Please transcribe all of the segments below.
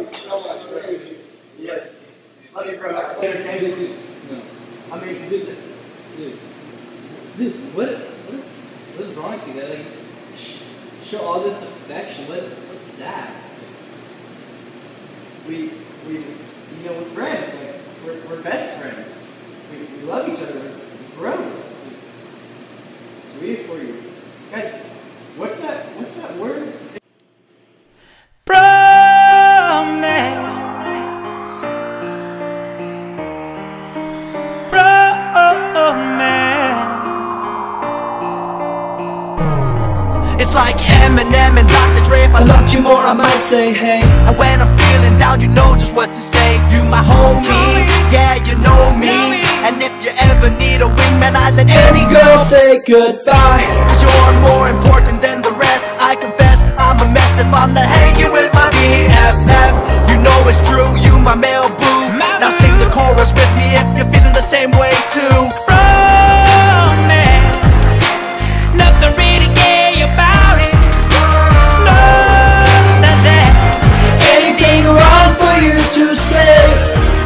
so much, bro. Yes. Love you, bro. Later, okay? No. I mean, Dude, what is wrong with you? That like show all this affection. What's that? we're friends. Like, we're best friends. We love each other. We're bros. It's weird for you. Guys, what's that word? It's like Eminem and Dr. Dre. If I loved you more, I might say hey. And when I'm feeling down, you know just what to say. You my homie, yeah, you know me. And if you ever need a wingman, I'd let any girl say goodbye. Cause you're more important than the rest. I confess, I'm a mess if I'm not hanging with my BFF. You know it's true, you my male boo. Now sing the chorus with me if you're feeling the same way too. Nothing really gay about it. No, that anything wrong for you to say.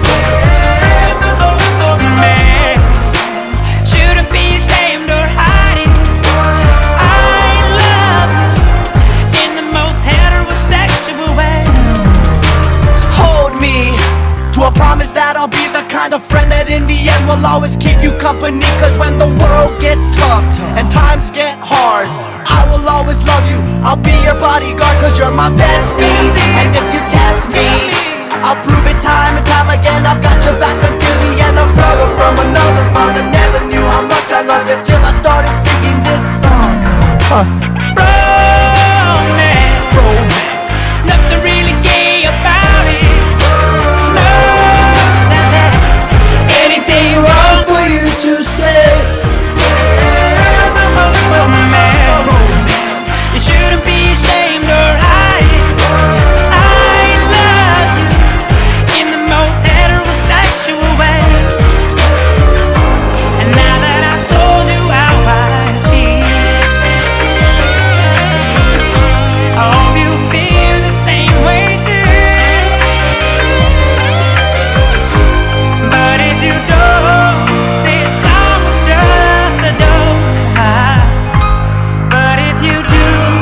Shouldn't be ashamed or hide it. I love you in the most heterosexual way. Hold me to a promise that I'll be the kind of friend that in the end will always keep you company. Cause when the world gets tough and times get hard, I will always love you. I'll be your bodyguard cause you're my bestie. And if you test me, I'll prove it time and time again. I've got your back until the end. A brother from another mother. Never knew how much I loved you till I started singing this song. Bromance, nothing really gay about it. No, anything wrong for you to say. You shouldn't be ashamed or hide it. I love you in the most heterosexual way. And now that I've told you how I feel, I hope you feel the same way too. But if you don't, this song was just a joke. But if you do,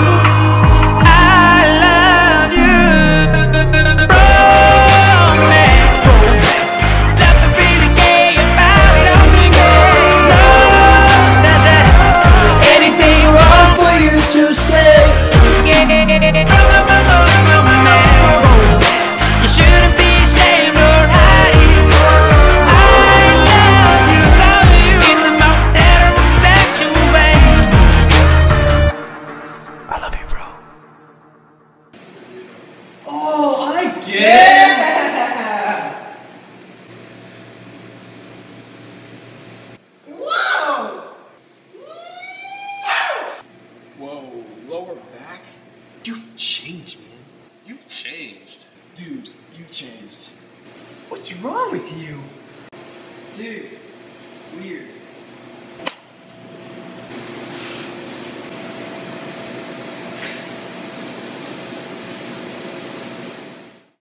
Whoa, lower back? You've changed, man. You've changed. Dude, you've changed. What's wrong with you? Dude, weird.